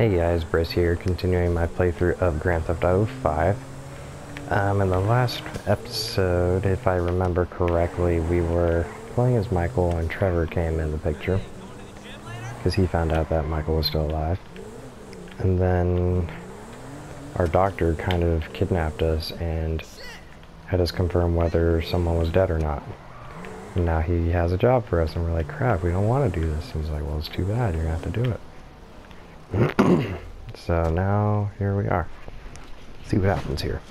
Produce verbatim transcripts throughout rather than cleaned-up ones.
Hey guys, Briss here, continuing my playthrough of Grand Theft Auto five. Um, in the last episode, if I remember correctly, we were playing as Michael and Trevor came in the picture. Because he found out that Michael was still alive. And then our doctor kind of kidnapped us and had us confirm whether someone was dead or not. And now he has a job for us and we're like, crap, we don't want to do this. And he's like, well, it's too bad, you're going to have to do it. So now, here we are. See what happens here.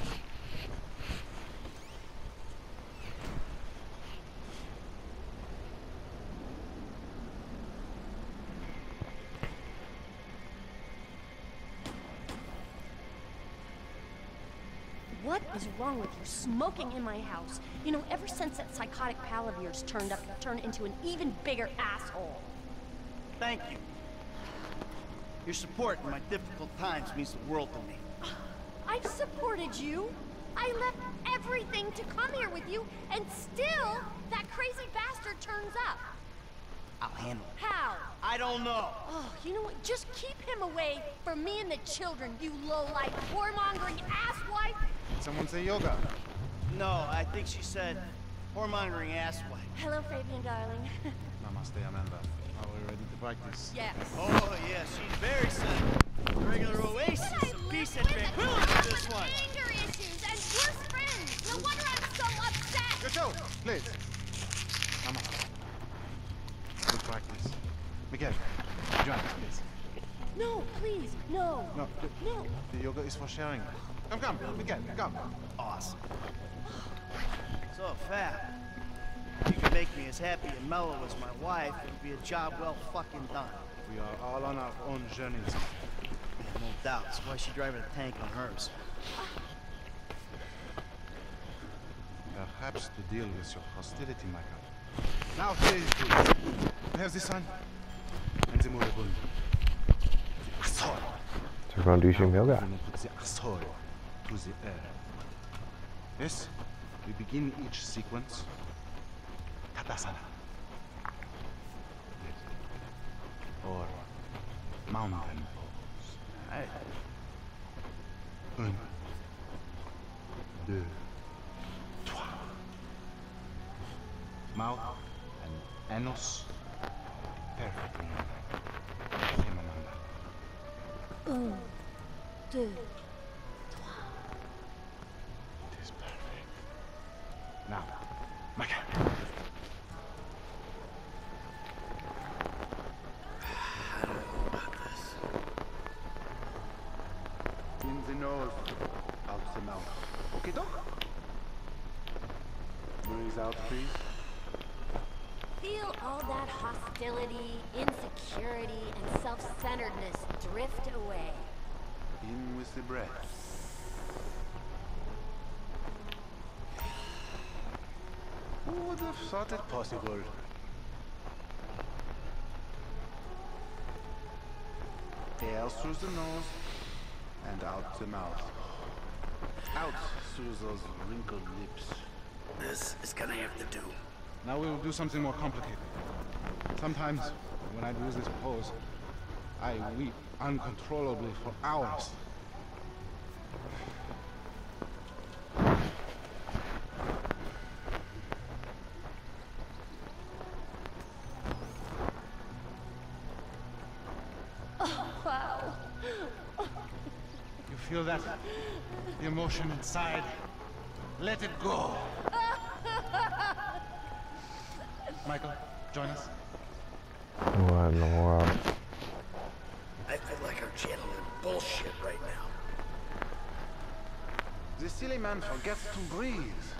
What is wrong with you smoking in my house? You know, ever since that psychotic pal of yours turned up, you've turned into an even bigger asshole. Thank you. Your support in my difficult times means the world to me. I've supported you. I left everything to come here with you, and still, that crazy bastard turns up. I'll handle it. How? I don't know. Oh, you know what? Just keep him away from me and the children, you low-life, whoremongering asswipe. Someone say yoga. No, I think she said whoremongering asswipe. Hello, Fabian, darling. Namaste, Amanda. Are we ready to practice? Yes. Oh, yeah, she's very sad. A regular oasis of peace and tranquility for this one. Anger issues and worse friends. No wonder I'm so upset. Your show, please. Come on. Good practice. Miguel, join us, please. No, please, no. No, the, No. the yoga is for sharing. Come, come, Miguel, come. Awesome. So, Fab, if you could make me as happy and mellow as my wife, it would be a job well fucking done. We are all on our own journeys. No doubts. Why is she driving a tank on hers? Perhaps to deal with your hostility, Michael. Now here is good. We have the sun and the moribund. The asshole. So we're going to do some yoga. We will put the asshole to the air. Yes, we begin each sequence. Tadasana. Or mountain pose. Hey. Un, deux, trois. Mouth and anus perfectly. Same, Amanda. Un, deux. It is perfect. Now, Michael. I don't know about this. In the nose, out the mouth. Okay, Doc? Breathe out, please. Feel all that hostility, insecurity, and self-centeredness drift away. In with the breath. Who would have thought it possible? Air through the nose and out the mouth. Out through those wrinkled lips. This is gonna have to do. Now we will do something more complicated. Sometimes, when I do this pose, I weep uncontrollably for hours. Wow. You feel that? The emotion inside? Let it go. Michael, join us. What in the world? I feel like I'm channeling bullshit right now. The silly man forgets to breathe.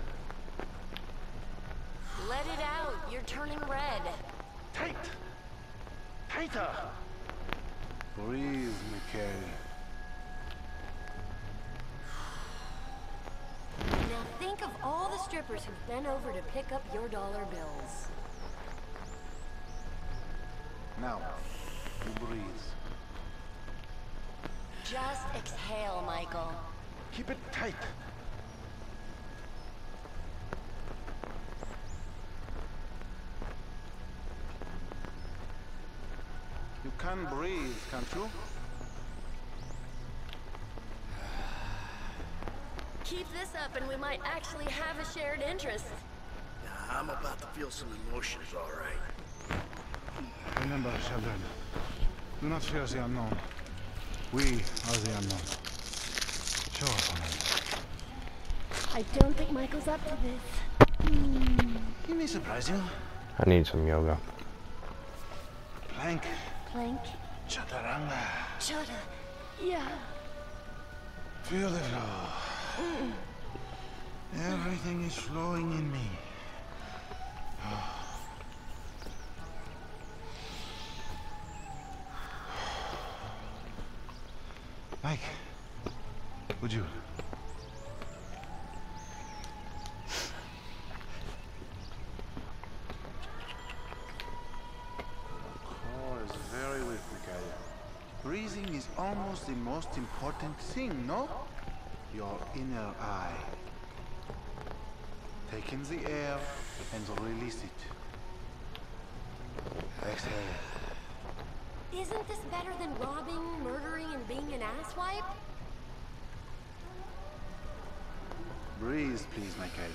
Let it out. You're turning red. Tight! Tighter! Breathe, Mikhail. Now think of all the strippers who've been over to pick up your dollar bills. Now, you breathe. Just exhale, Michael. Keep it tight. You can breathe, can't you? Keep this up and we might actually have a shared interest. Yeah, I'm about to feel some emotions, all right. Remember, Sheldon, do not fear the unknown. We are the unknown. Show us on it. I don't think Michael's up to this. Hmm. He may surprise you. I need some yoga. Plank. Plank. Chaturanga. Chata. Yeah. Feel the flow. Mm. Everything is flowing in me. Mike, would you? Oh, is very weak, Micaiah. Breathing is almost the most important thing, no? Your inner eye. Take in the air and release it. Exhale. Isn't this better than robbing, murdering, and being an asswipe? Breathe, please, Micaiah.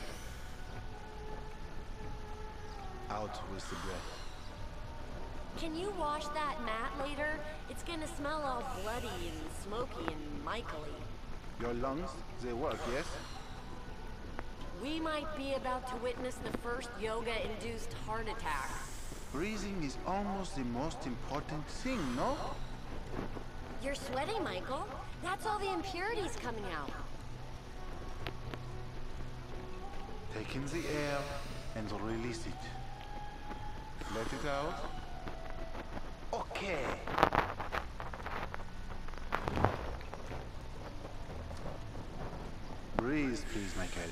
Out with the breath. Can you wash that mat later? It's gonna smell all bloody and smoky and Michael-y. Your lungs, they work, yes? We might be about to witness the first yoga-induced heart attack. Breathing is almost the most important thing, no? You're sweating, Michael. That's all the impurities coming out. Take in the air and release it. Let it out. Okay. Breathe, please, Michael.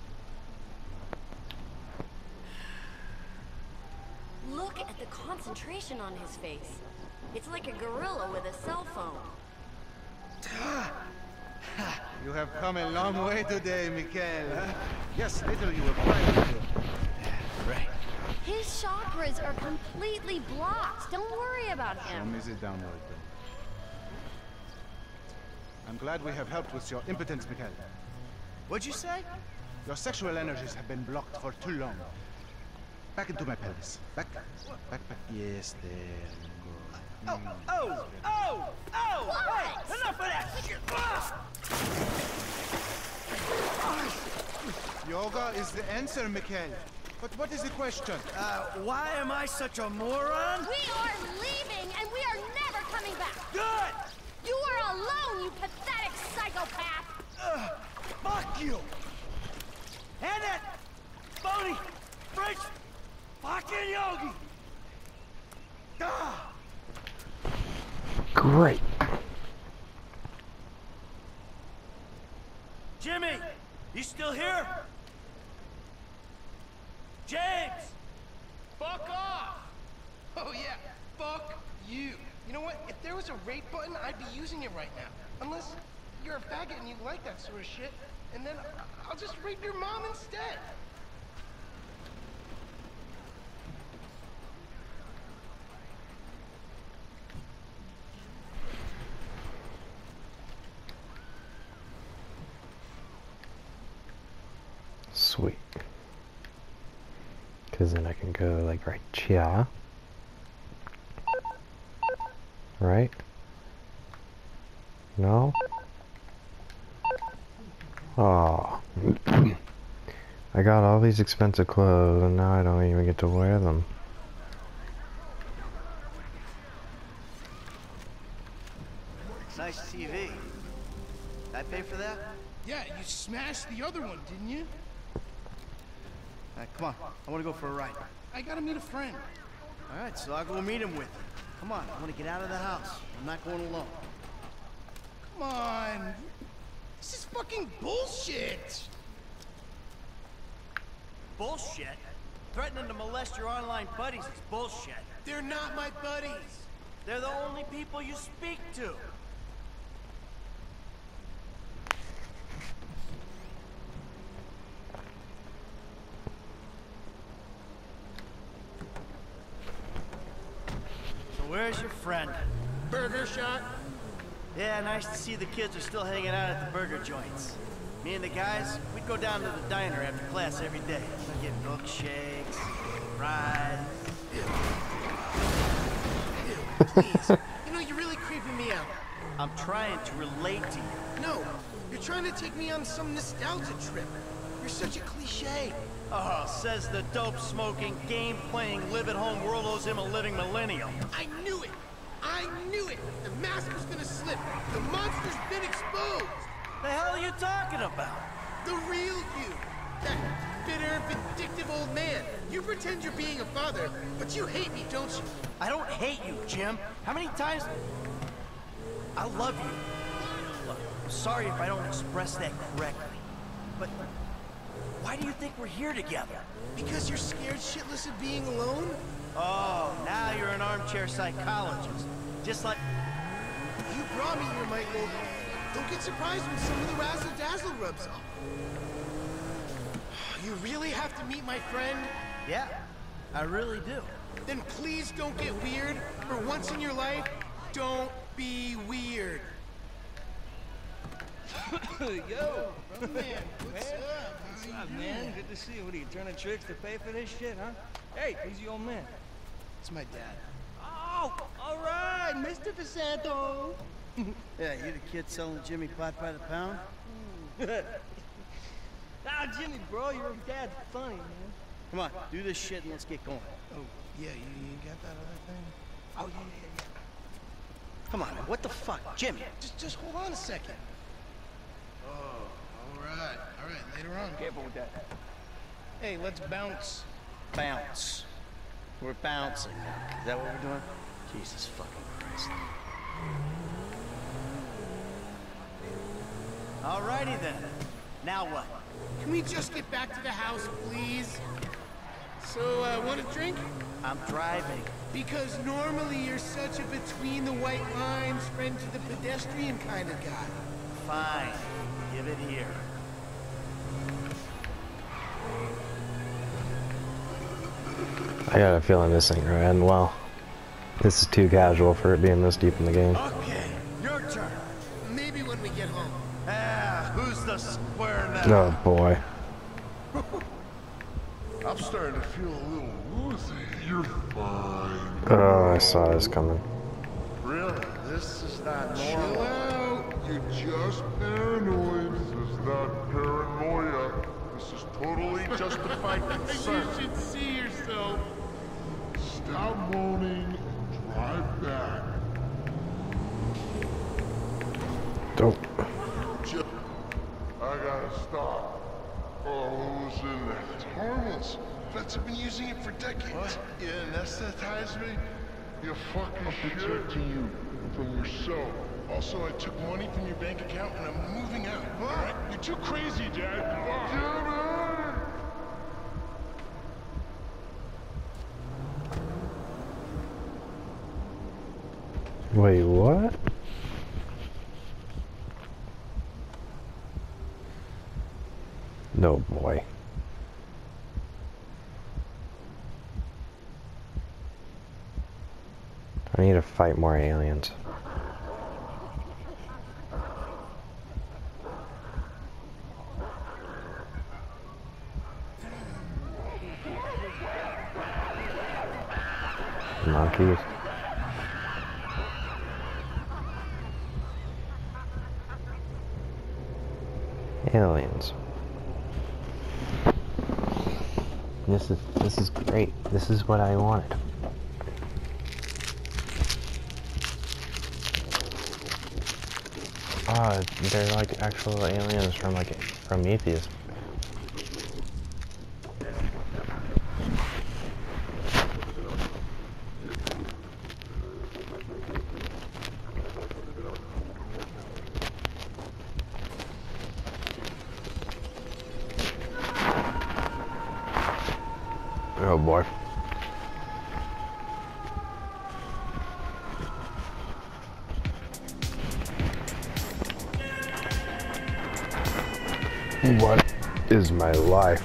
Look at the concentration on his face. It's like a gorilla with a cell phone. You have come a long way today, Mikael. Huh? Yes, later you will find it. Yeah, right. His chakras are completely blocked. Don't worry about Show him. me the downward then. I'm glad we have helped with your impotence, Mikael. What'd you say? Your sexual energies have been blocked for too long. Back into my pelvis. Back, back, back. Yes, there you go. Oh, oh, oh, oh! What? Hey, enough of that shit! Ah! Yoga is the answer, Mikael. But what is the question? Uh, why am I such a moron? We are leaving, and we are never coming back. Good! You are alone, you pathetic psychopath. Uh, fuck you! And that phony French fucking yogi! Ah! Great. Jimmy, you still here? James! Fuck off! Oh yeah, fuck you. You know what? If there was a rate button, I'd be using it right now. Unless you're a faggot and you like that sort of shit, and then I'll just rape your mom instead. Sweet. Because then I can go like right here. Right? No? Oh. I got all these expensive clothes and now I don't even get to wear them. Nice T V. Did I pay for that? Yeah, you smashed the other one, didn't you? All right, come on. I want to go for a ride. I gotta meet a friend. All right, so I'll go meet him with you. Come on, I want to get out of the house. I'm not going alone. Come on. This is fucking bullshit. Bullshit? Threatening to molest your online buddies is bullshit. They're not my buddies. They're the only people you speak to. So where's your friend? Burger shot. Yeah, nice to see the kids are still hanging out at the burger joints. Me and the guys, we'd go down to the diner after class every day. We'd get milkshakes, fries. Please. You know, you're really creeping me out. I'm trying to relate to you. No, you're trying to take me on some nostalgia trip. You're such a cliche. Oh, says the dope-smoking, game-playing, live-at-home world owes him a living millennial. I knew it. I knew it. The mask was gonna slip. The monster's been exposed. The hell are you talking about? The real you. That bitter, vindictive old man. You pretend you're being a father, but you hate me, don't you? I don't hate you, Jim. How many times... I love you. Look, I'm sorry if I don't express that correctly. But why do you think we're here together? Because you're scared shitless of being alone? Oh, now you're an armchair psychologist. Just like... You brought me here, Michael. Don't get surprised when some of the razzle-dazzle rubs off. You really have to meet my friend? Yeah, I really do. Then please don't get weird. For once in your life, don't be weird. Yo, Man, what's up? what's up, man? Good to see you. What are you, turning tricks to pay for this shit, huh? Hey, who's the old man? It's my dad. Oh, all right, Mister DeSanto. Yeah, you the kid selling Jimmy pot by the pound? Ah, Jimmy, bro, your dad's funny, man. Come on, do this shit and let's get going. Oh, yeah, you, you got that other thing? Oh, yeah, yeah, yeah. Come on, man, what the fuck? Jimmy! Just, just hold on a second. Oh, all right, all right, later on. Careful with that. Hey, let's bounce. Bounce. We're bouncing. Is that what we're doing? Jesus fucking Christ. Alrighty then. Now what? Can we just get back to the house, please? So, uh, want a drink? I'm driving. Because normally you're such a between the white lines, friend to the pedestrian kind of guy. Fine. Give it here. I got a feeling this ain't gonna end well. This is too casual for it being this deep in the game. Okay, your turn. Maybe when we get home. Ah, who's the square now? Oh boy. I'm starting to feel a little woozy. You're fine. Oh, I saw this coming. Really? This is not Chill normal. out. You're just paranoid. This is not paranoia. This is totally justified concern. You should see yourself. Stop moaning and drive back. Don't. Ju- I gotta stop. Oh, who's in there? It's harmless. Vets have been using it for decades. What? You anesthetize me? You fucking I'm protecting you from yourself. Also, I took money from your bank account and I'm moving out. What? Right? You're too crazy, Dad. Wait, what? No, boy. I need to fight more aliens. Monkeys. Aliens. This is this is great. This is what I wanted. Ah, they're like actual aliens from like Prometheus. Oh boy. What is my life?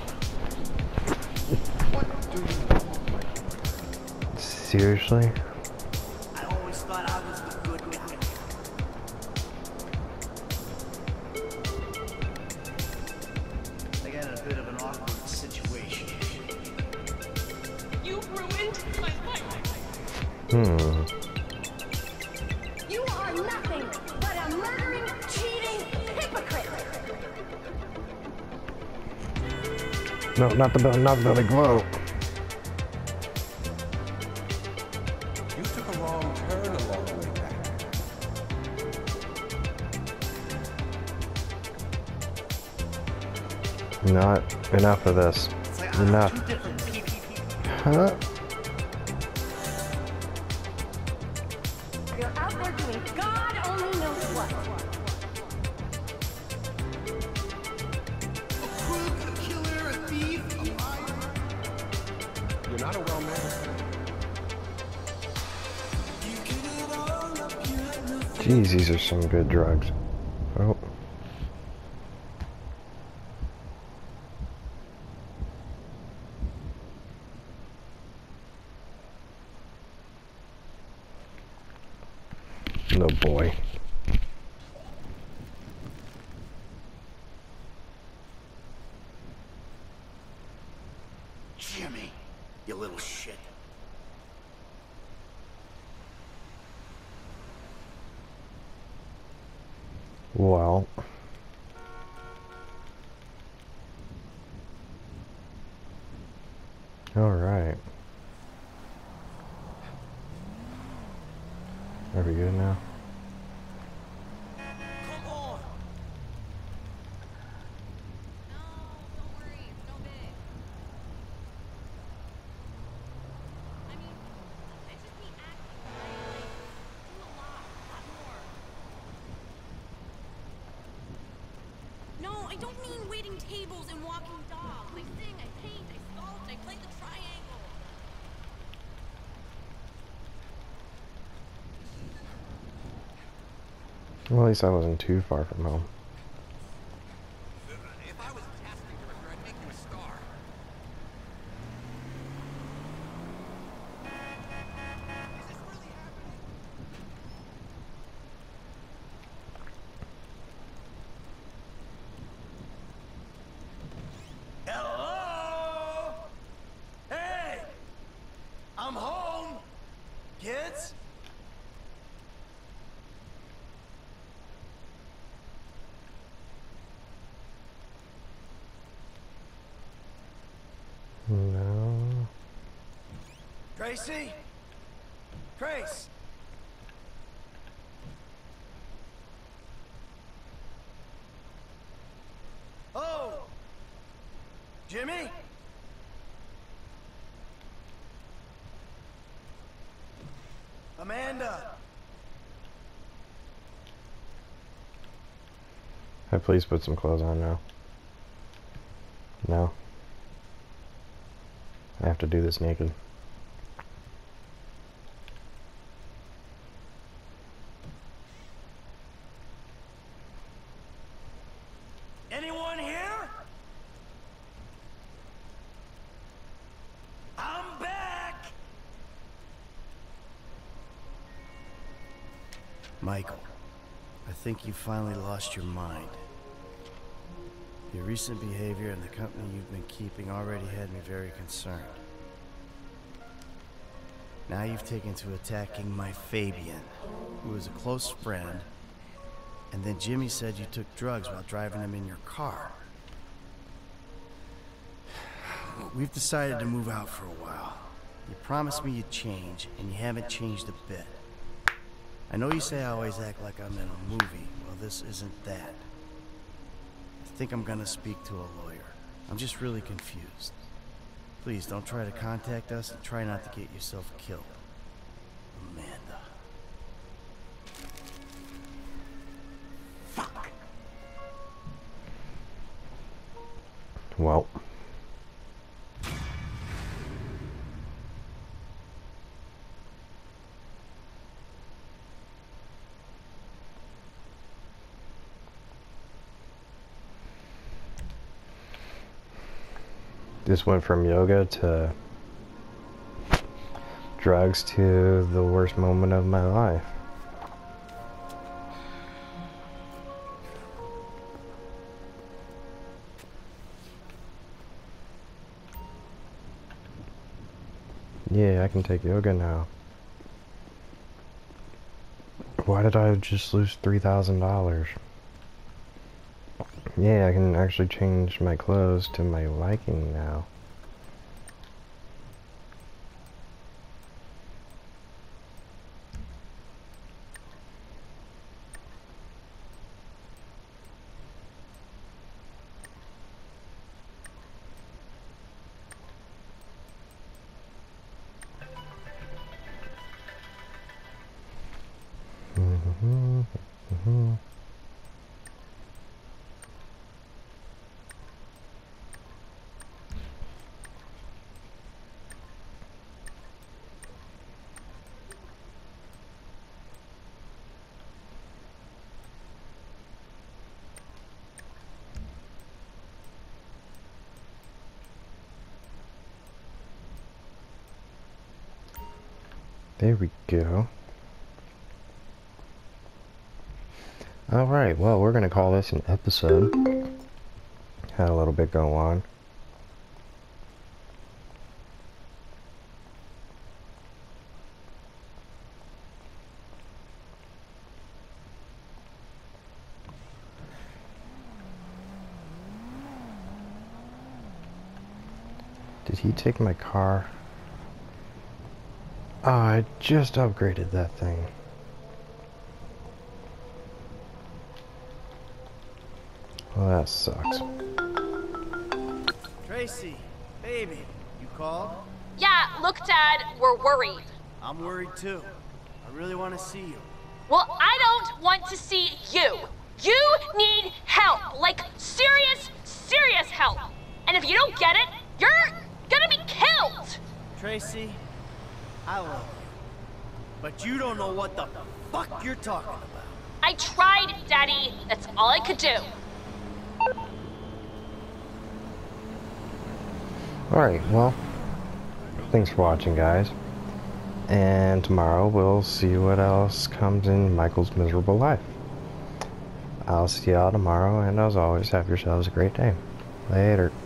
Seriously? I always thought I was the good guy. Hmm. You are nothing but a murdering, cheating hypocrite. No, not the belly, not the belly glow. You took a wrong turn along the way back. Not enough of this. It's like, Enough. Two different people. Huh? You're out there doing God only knows what. A crook, a killer, a thief, a liar. You're not a well-mannered man. Jeez, these are some good drugs. Oh. No boy. Jimmy, you little shit. Well. All right. Are we good now? Come on. No, don't worry, it's no big. I mean, it's just me acting, right? Like, do a lot, a lot more. No, I don't mean waiting tables and walking dogs. I sing, I paint, I sculpt, I play the triangle. Well, at least I wasn't too far from home. If I was a casting director, I'd make you a star. Is this really happening? Hello? Hey! I'm home! Kids? No. Gracie? Grace? Oh! Jimmy? Amanda? Hey, please put some clothes on now. No. I have to do this naked. Anyone here? I'm back! Michael, I think you finally lost your mind. Your recent behavior and the company you've been keeping already had me very concerned. Now you've taken to attacking my Fabian, who is a close friend, and then Jimmy said you took drugs while driving him in your car. We've decided to move out for a while. You promised me you'd change, and you haven't changed a bit. I know you say I always act like I'm in a movie. Well, this isn't that. I think I'm gonna speak to a lawyer. I'm just really confused. Please don't try to contact us and try not to get yourself killed. Amanda. Fuck. Well. This went from yoga to drugs to the worst moment of my life. Yeah, I can take yoga now. Why did I just lose three thousand dollars? Yeah, I can actually change my clothes to my liking now. Mm-hmm, mm-hmm. There we go. Alright, well, we're going to call this an episode. Had a little bit go on. Did he take my car? Oh, I just upgraded that thing. Well, that sucks. Tracy, baby, you called? Yeah, look, Dad, we're worried. I'm worried too. I really want to see you. Well, I don't want to see you. You need help, like serious, serious help. And if you don't get it, you're gonna be killed. Tracy, I love you. But you don't know what the fuck you're talking about. I tried, Daddy. That's all I could do. Alright, well, thanks for watching, guys. And tomorrow we'll see what else comes in Michael's miserable life. I'll see y'all tomorrow, and as always, have yourselves a great day. Later.